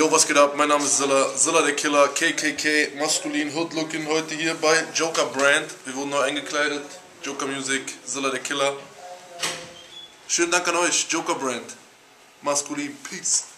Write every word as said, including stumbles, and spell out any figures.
Yo, was geht ab? Mein Name ist Silla, Silla der Killer, K K K, maskulin, Hood Looking, heute hier bei Joker Brand. Wir wurden neu eingekleidet, Joker Music, Silla der Killer. Schönen Dank an euch, Joker Brand, maskulin, Peace.